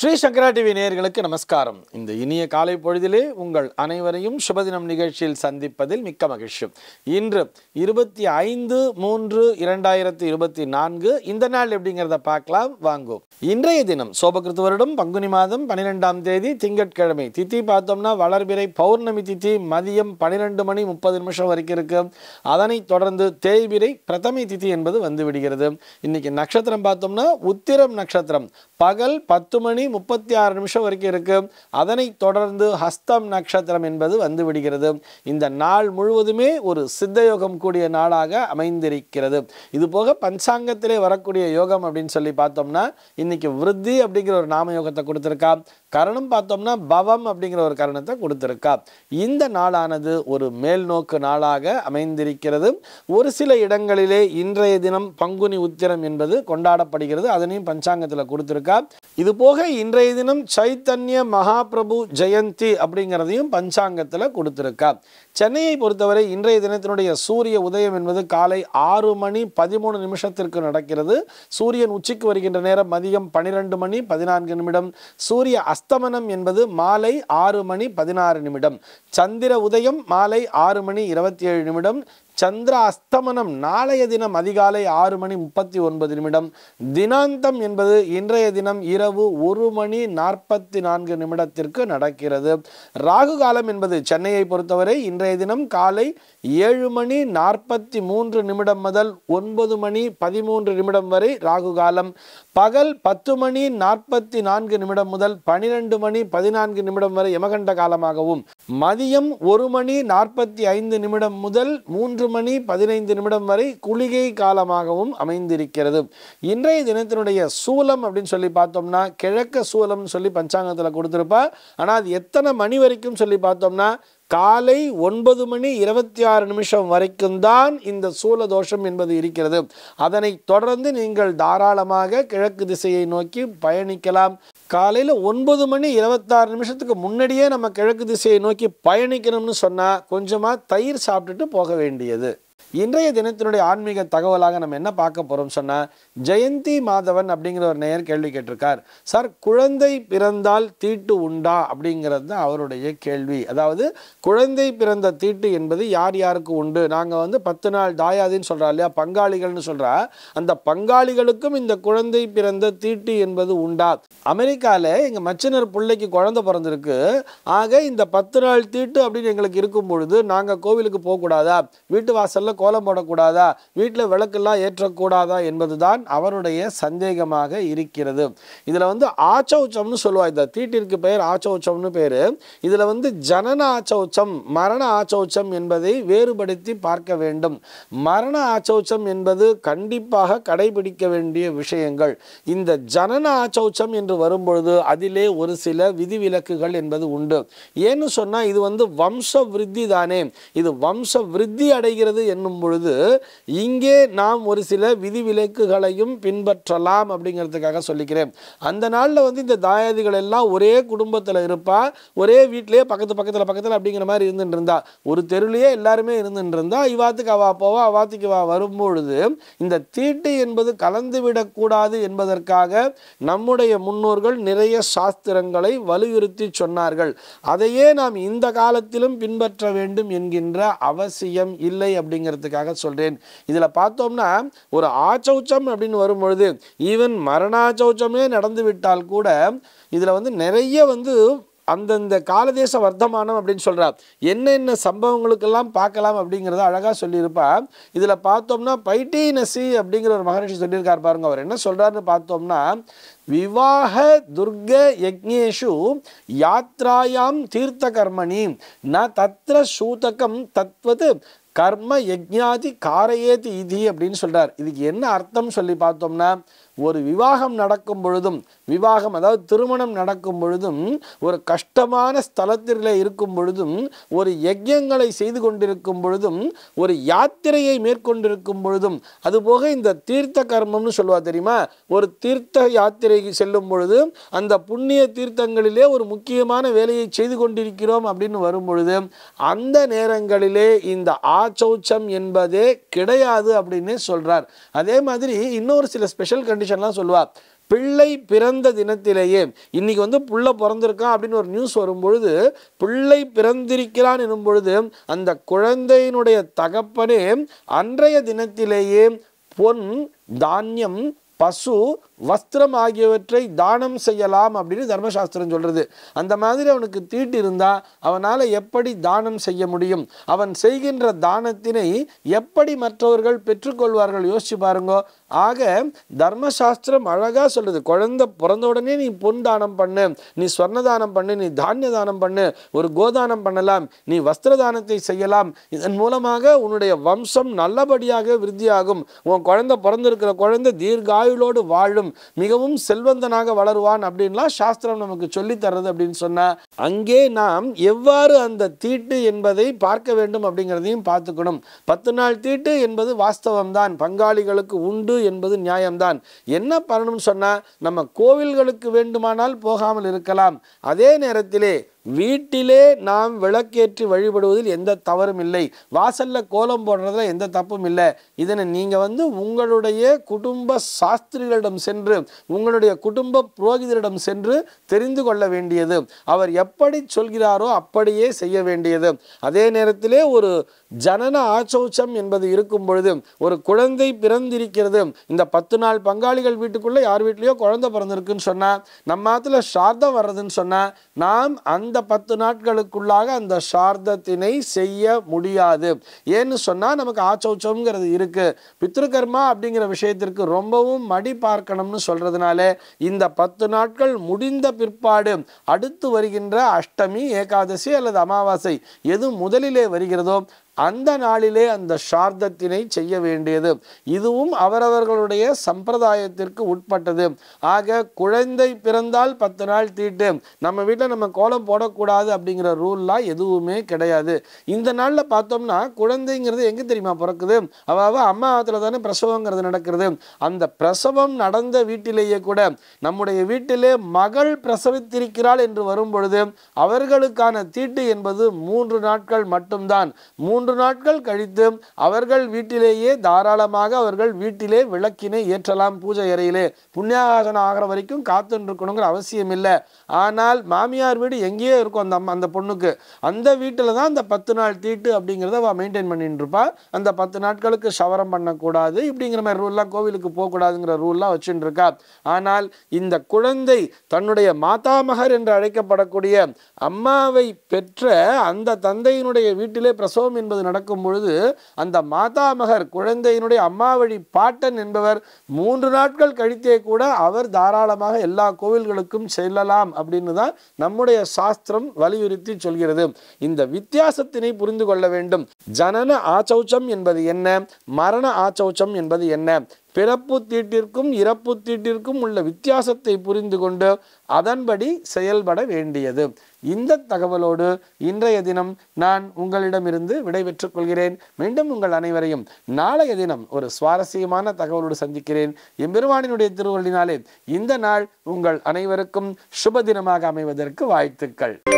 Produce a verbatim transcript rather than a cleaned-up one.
ஸ்ரீ சங்கரா TV நேயர்களுக்கு நமஸ்காரம். இந்த இனிய காலை பொழுதிலே உங்கள் அனைவரையும் சுபதினம் நிகழ்ச்சியில் சந்திப்பதில் மிக்க மகிழ்ச்சி. இன்று இருபத்தி ஐந்து மூன்று இரண்டாயிரத்தி இருபத்தி நான்கு இந்த நாள் எப்படிங்கிறத பார்க்கலாம் வாங்கும். இன்றைய தினம் சோபகிருத்து வருடம் பங்குனி மாதம் பன்னிரெண்டாம் தேதி திங்கட்கிழமை. திதி பார்த்தோம்னா வளர்பிறை பௌர்ணமி திதி மதியம் பன்னிரெண்டு மணி முப்பது நிமிஷம் வரைக்கும் இருக்கு. அதனைத் தொடர்ந்து தேய்பிறை பிரதமை திதி என்பது வந்து விடுகிறது. இன்னைக்கு நட்சத்திரம் பார்த்தோம்னா உத்திரம் நட்சத்திரம் பகல் பத்து மணி முப்பத்தி ஆறு நிமிஷம் வரைக்கும் இருக்கு. அதனைத் தொடர்ந்து ஹஸ்தம் நட்சத்திரம் என்பது வந்து விடுகிறது. இந்த நாள் முழுவதுமே ஒரு சித்த யோகம் கூடிய நாளாக அமைந்திருக்கிறது. இது போக பஞ்சாங்கத்திலே வரக்கூடிய யோகம் அப்படின்னு சொல்லி பார்த்தோம்னா இன்னைக்கு விருத்தி அப்படிங்கிற ஒரு நாம யோகத்தை கொடுத்திருக்கா. கரணம் பார்த்தோம்னா பவம் அப்படிங்கிற ஒரு கரணத்தை கொடுத்திருக்கா. இந்த நாளானது ஒரு மேல் நோக்கு நாளாக அமைந்திருக்கிறது. ஒரு சில இடங்களிலே இன்றைய தினம் பங்குனி உத்திரம் என்பது கொண்டாடப்படுகிறது. அதனையும் பஞ்சாங்கத்தில் கொடுத்திருக்கா. இது போக இன்றைய தினம் சைத்தன்ய மகாபிரபு ஜெயந்தி அப்படிங்கிறதையும் பஞ்சாங்கத்தில் கொடுத்திருக்கா. சென்னையை பொறுத்தவரை இன்றைய தினத்தினுடைய சூரிய உதயம் என்பது காலை ஆறு மணி பதிமூணு நிமிஷத்திற்கு நடக்கிறது. சூரியன் உச்சிக்கு வருகின்ற நேரம் மதியம் பன்னிரெண்டு மணி பதினான்கு நிமிடம். சூரிய அஸ்தமனம் என்பது மாலை ஆறு மணி பதினாறு நிமிடம். சந்திர உதயம் மாலை ஆறு மணி இருபத்தி ஏழு நிமிடம். சந்திர அஸ்தமனம் நாளைய தினம் அதிகாலை ஆறு மணி முப்பத்தி ஒன்பது நிமிடம். தினாந்தம் என்பது இன்றைய தினம் இரவு ஒரு மணி நாற்பத்தி நான்கு நிமிடத்திற்கு நடக்கிறது. ராகு காலம் என்பது சென்னையை பொறுத்தவரை இன்றைய தினம் காலை ஏழு மணி நாற்பத்தி மூன்று நிமிடம் முதல் ஒன்பது மணி பதிமூன்று நிமிடம் வரை ராகு காலம். பகல் பத்து மணி நாற்பத்தி நான்கு நிமிடம் முதல் பனிரெண்டு மணி பதினான்கு நிமிடம் வரை யமகண்ட காலமாகவும், மதியம் ஒரு மணி நாற்பத்தி ஐந்து நிமிடம் முதல் மூன்று மணி பதினைந்து நிமிடம் வரை குளிகை காலமாகவும் அமைந்திருக்கிறது. இன்றைய தினத்தினுடைய சூலம் அப்படின்னு சொல்லி பார்த்தோம்னா கிழக்கு சூலம் சொல்லி பஞ்சாங்கத்தில் கொடுத்திருப்பா. ஆனால் அது எத்தனை மணி வரைக்கும் சொல்லி பார்த்தோம்னா காலை ஒன்பது மணி இருபத்தி ஆறு நிமிஷம் வரைக்கும் தான் இந்த சூல தோஷம் என்பது இருக்கிறது. அதனை தொடர்ந்து நீங்கள் தாராளமாக கிழக்கு திசையை நோக்கி பயணிக்கலாம். காலையில் ஒன்பது மணி இருபத்தாறு நிமிஷத்துக்கு முன்னாடியே நம்ம கிழக்கு திசையை நோக்கி பயணிக்கணும்னு சொன்னால் கொஞ்சமாக தயிர் சாப்பிட்டுட்டு போக வேண்டியது. இன்றைய தினத்தினுடைய ஆன்மீக தகவலாக நம்ம என்ன பார்க்க போகிறோம் சொன்னால், ஜெயந்தி மாதவன் அப்படிங்கிற ஒரு நேயர் கேள்வி கேட்டிருக்கார். சார், குழந்தை பிறந்தால் தீட்டு உண்டா அப்படிங்கிறது தான் அவருடைய கேள்வி. அதாவது குழந்தை பிறந்த தீட்டு என்பது யார் யாருக்கு உண்டு? நாங்கள் வந்து பத்து நாள் தாயாதின்னு சொல்கிறா இல்லையா, பங்காளிகள்னு சொல்கிறா. அந்த பங்காளிகளுக்கும் இந்த குழந்தை பிறந்த தீட்டு என்பது உண்டா? அமெரிக்காவில் எங்கள் மச்சினர் பிள்ளைக்கு குழந்தை பிறந்திருக்கு. ஆக இந்த பத்து நாள் தீட்டு அப்படின்னு எங்களுக்கு இருக்கும் பொழுது நாங்கள் கோவிலுக்கு போகக்கூடாதா, வீட்டு வாசலில் கோலம் போடக்கூடாதா, வீட்டில் விளக்கெல்லாம் ஏற்றக்கூடாதா என்பதுதான் அவருடைய சந்தேகமாக இருக்கிறது. இதில் வந்து ஆச்சௌச்சம்னு சொல்லுவா. இந்த தீட்டிற்கு பெயர் ஆச்சௌச்சம்னு பேர். இதில் வந்து ஜனன ஆச்சௌச்சம், மரண ஆச்சௌச்சம் என்பதை வேறுபடுத்தி பார்க்க வேண்டும். மரண ஆச்சௌச்சம் என்பது கண்டிப்பாக கடைபிடிக்க வேண்டிய விஷயங்கள். இந்த ஜனன ஆச்சௌச்சம் என்று வரும்பொழுது அதிலே ஒரு சில விதிவிலக்குகள் என்பது உண்டு. ஏன்னு சொன்னால் இது வந்து வம்ச விருத்தி தானே. இது வம்ச விருத்தி அடைகிறது என்னும் பொழுது இங்கே நாம் ஒரு சில விதிவிலக்குகளையும் பின்பற்றலாம் அப்படிங்கிறதுக்காக சொல்லிக்கிறேன். அந்த நாளில் வந்து இந்த தாயாதிகள் எல்லாம் ஒரே குடும்பத்தில் இருப்பா, ஒரே வீட்டிலேயே பக்கத்து பக்கத்தில் பக்கத்தில் அப்படிங்கிற மாதிரி இருந்துட்டு இருந்தா, ஒரு தெருவிலேயே எல்லாருமே இருந்துட்டு இருந்தா, இவாத்துக்கு அவா போவா, அவாத்துக்கு வா வரும்பொழுது இந்த தீட்டு என்பது கலந்து விடக்கூடாது என்பதற்காக நம்முடைய முன்னோர்கள் நிறைய சாஸ்திரங்களை வலியுறுத்தி சொன்னார்கள். அதையே நாம் இந்த காலத்திலும் பின்பற்ற வேண்டும் என்கின்ற அவசியம் இல்லை அப்படிங்கிறதுக்காக சொல்றேன். இதுல பார்த்தோம்னா ஒரு ஆச்சௌச்சம் அப்படின்னு வரும்பொழுது ஈவன் மரணாச்சௌச்சமே நடந்து விட்டால் கூட இதுல வந்து நிறைய வந்து அந்தந்த காலதேச வர்த்தமானம் அப்படின்னு சொல்றார். என்னென்ன சம்பவங்களுக்கெல்லாம் பார்க்கலாம் அப்படிங்கிறத அழகா சொல்லியிருப்பா. இதுல பார்த்தோம்னா பைட்டீனசி அப்படிங்கிற ஒரு மகரிஷி சொல்லியிருக்கார் பாருங்க. அவர் என்ன சொல்றாருன்னு பார்த்தோம்னா, விவாக துர்க யக்ஞேஷு யாத்ராயாம் தீர்த்த கர்மணி ந தத்ர சூதகம் தத்வது கர்ம யஜ்ஞாதி காரையேதி இதி அப்படின்னு சொல்றார். இதுக்கு என்ன அர்த்தம் சொல்லி பார்த்தோம்னா, ஒரு விவாகம் நடக்கும் பொழுதும், விவாகம் அதாவது திருமணம் நடக்கும் பொழுதும், ஒரு கஷ்டமான ஸ்தலத்தில் இருக்கும் பொழுதும், ஒரு யஜ்யங்களை செய்து கொண்டிருக்கும் பொழுதும், ஒரு யாத்திரையை மேற்கொண்டிருக்கும் பொழுதும், அதுபோக இந்த தீர்த்த கர்மம்னு சொல்லுவா தெரியுமா, ஒரு தீர்த்த யாத்திரை செல்லும் பொழுது அந்த புண்ணிய தீர்த்தங்களிலே ஒரு முக்கியமான வேலையை செய்து கொண்டிருக்கிறோம் அப்படின்னு வரும் பொழுது அந்த நேரங்களிலே இந்த ஆச்சௌச்சம் என்பதே கிடையாது அப்படின்னு சொல்றார். அதே மாதிரி இன்னொரு சில ஸ்பெஷல் கண்டிஷன்லாம் சொல்லுவார். பிள்ளை பிறந்த தினத்திலேயே, இன்னைக்கு வந்து புள்ள பிறந்திருக்கான் அப்படின்னு ஒரு நியூஸ் வரும்பொழுது, பிள்ளை பிறந்திருக்கிறான் எனும் பொழுது அந்த குழந்தையினுடைய தகப்பனே அன்றைய தினத்திலேயே பொன், தானியம், பசு, வஸ்திரம் ஆகியவற்றை தானம் செய்யலாம் அப்படின்னு தர்மசாஸ்திரம் சொல்றது. அந்த மாதிரி அவனுக்கு தீட்டு இருந்தா அவனால் எப்படி தானம் செய்ய முடியும்? அவன் செய்கின்ற தானத்தினை எப்படி மற்றவர்கள் பெற்றுக்கொள்வார்கள்? யோசிச்சு பாருங்க. ஆக தர்மசாஸ்திரம் அழகா சொல்லுது, குழந்தை பிறந்த உடனே நீ பொன் தானம் பண்ணு, நீ ஸ்வர்ண தானம் பண்ணு, நீ தானிய தானம் பண்ணு, ஒரு கோதானம் பண்ணலாம், நீ வஸ்திர தானத்தை செய்யலாம். இதன் மூலமாக உன்னுடைய வம்சம் நல்லபடியாக விருத்தியாகும். உன் குழந்தை பிறந்திருக்கிற குழந்தை தீர்காயுளோடு வாழும், மிகவும் செல்வந்தனாக வளருவான் அப்படின்லாம் சாஸ்திரம் நமக்கு சொல்லி தர்றது. அப்படின்னு சொன்னா அங்கே நாம் எவ்வாறு அந்த தீட்டு என்பதை பார்க்க வேண்டும் அப்படிங்கிறதையும் பார்த்துக்கணும். பத்து நாள் தீட்டு என்பது வாஸ்தவம் தான், பங்காளிகளுக்கு உண்டு என்பது நியாயம்தான். என்ன பண்ணணும்னு சொன்னா, நம்ம கோவில்களுக்கு வேண்டுமானால் போகாமல் இருக்கலாம். அதே நேரத்திலே வீட்டிலே நாம் விளக்கேற்றி வழிபடுவதில் எந்த தவறும் இல்லை. வாசல்ல கோலம் போடுறதுல எந்த தப்பும் இல்லை. இதனை நீங்க வந்து உங்களுடைய குடும்ப சாஸ்திரிகளிடம் சென்று, உங்களுடைய குடும்ப புரோகிதரிடம் சென்று தெரிந்து கொள்ள வேண்டியது. அவர் எப்படி சொல்கிறாரோ அப்படியே செய்ய வேண்டியது. அதே நேரத்திலே ஒரு ஜனன ஆச்சௌச்சம் என்பது இருக்கும் பொழுது, ஒரு குழந்தை பிறந்திருக்கிறது, இந்த பத்து நாள் பங்காளிகள் வீட்டுக்குள்ள யார் வீட்லயோ குழந்தை பிறந்திருக்குன்னு சொன்னா, நம்ம ஆத்துல சார்தம் வர்றதுன்னு சொன்னா, நாம் அந்த இந்த பத்து நாட்களுக்குள்ளாக அந்த சார்தத்தினை செய்ய முடியாது. ஏன்னு சொன்னா நமக்கு ஆச்சௌச்சம்ங்கிறது இருக்கு. பித்ருகர்மா அப்படிங்கிற விஷயத்திற்கு ரொம்பவும் மடி பார்க்கணும்னு சொல்றதுனால இந்த பத்து நாட்கள் முடிந்த பிற்பாடு அடுத்து வருகின்ற அஷ்டமி, ஏகாதசி அல்லது அமாவாசை எது முதலிலே வருகிறதோ அந்த நாளிலே அந்த சார்தத்தினை செய்ய வேண்டியது. இதுவும் அவரவர்களுடைய சம்பிரதாயத்திற்கு உட்பட்டது. ஆக குழந்தை பிறந்தால் பத்து நாள் தீட்டு, நம்ம வீட்டில் நம்ம கோலம் போடக்கூடாது அப்படிங்கிற ரூல்லாம் எதுவுமே கிடையாது. இந்த நாளில் பார்த்தோம்னா குழந்தைங்கிறது எங்கே தெரியுமா பிறக்குது? அதாவது அம்மா ஆத்துல தானே பிரசவங்கிறது நடக்கிறது. அந்த பிரசவம் நடந்த வீட்டிலேயே கூட நம்முடைய வீட்டிலே மகள் பிரசவித்திருக்கிறாள் என்று வரும் பொழுது அவர்களுக்கான தீட்டு என்பது மூன்று நாட்கள் மட்டும்தான். மூன்று நாட்கள் கழித்து அவர்கள் வீட்டிலேயே தாராளமாக அவர்கள் வீட்டிலே விளக்கினை ஏற்றலாம். பூஜை அறையிலே புண்ணியாகாசனம் ஆகிற வரைக்கும் காத்துன்னு இருக்கணுங்கிற அவசியம் இல்லை. ஆனால் மாமியார் வீடு எங்கேயோ இருக்கும் அந்த அந்த பொண்ணுக்கு, அந்த வீட்டில் தான் அந்த பத்து நாள் தீட்டு அப்படிங்கிறத அவள் மெயின்டைன் பண்ணிட்டு இருப்பா. அந்த பத்து நாட்களுக்கு சவரம் பண்ணக்கூடாது, இப்படிங்கிற மாதிரி ரூல்லாம், கோவிலுக்கு போகக்கூடாதுங்கிற ரூல்லாம் வச்சுட்டு இருக்கா. ஆனால் இந்த குழந்தை தன்னுடைய மாதாமகர் என்று அழைக்கப்படக்கூடிய அம்மாவை பெற்ற அந்த தந்தையினுடைய வீட்டிலே பிரசவம் என்பது நடக்கும் பொழுது அந்த மாதாமகர் குழந்தையினுடைய அம்மா வழி பாட்டன் என்பவர் மூன்று நாட்கள் கழித்தே கூட அவர் தாராளமாக எல்லா கோவில்களுக்கும் செல்லலாம் அப்படின்னு தான் நம்முடைய சாஸ்திரம் வலியுறுத்தி சொல்கிறது. இந்த வித்தியாசத்தினை புரிந்து கொள்ள வேண்டும். ஜனன ஆச்சௌச்சம் என்பது என்ன, மரண ஆச்சௌச்சம் என்பது என்ன, பிறப்பு தீட்டிற்கும் இறப்பு தீட்டிற்கும் உள்ள வித்தியாசத்தை புரிந்து கொண்டு அதன்படி செயல்பட வேண்டியது. இந்த தகவலோடு இன்றைய தினம் நான் உங்களிடமிருந்து விடைபெற்றுக் கொள்கிறேன். மீண்டும் உங்கள் அனைவரையும் நாளைய தினம் ஒரு சுவாரஸ்யமான தகவலோடு சந்திக்கிறேன். எம்பெருமானினுடைய திருவருளினாலே இந்த நாள் உங்கள் அனைவருக்கும் சுப தினமாக அமைவதற்கு வாழ்த்துக்கள்.